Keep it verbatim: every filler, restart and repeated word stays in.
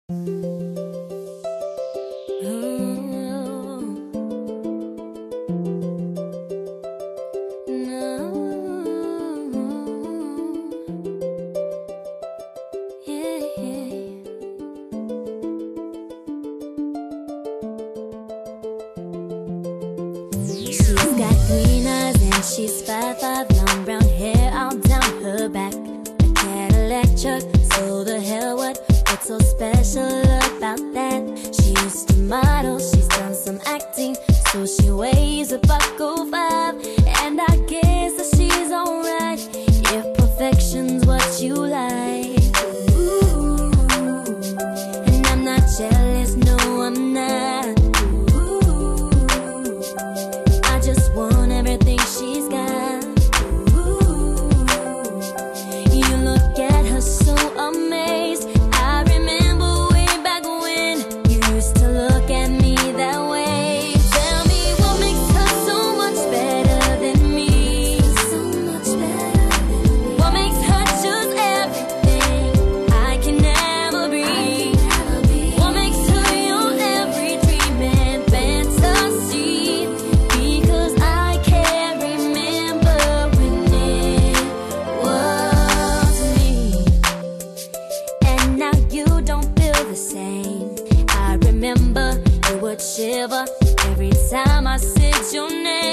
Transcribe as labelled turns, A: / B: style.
A: She's got green eyes and she's five five, long brown hair all down her back. A Cadillac truck, so the hell what? What's so special about that? She used to model, she's done some acting, so she weighs a buck oh five. And I guess that she's alright if perfection's what you like. Ooh, and I'm not jealous, no I'm not. Just want everything she's got. Ooh, you look at her so amazed. I remember way back when you used to look at me that way. Tell me what makes her so much better than me. So much better than me. What makes her just everything I can never be. What makes her your every dream and fantasy. Shiver every time I said your name.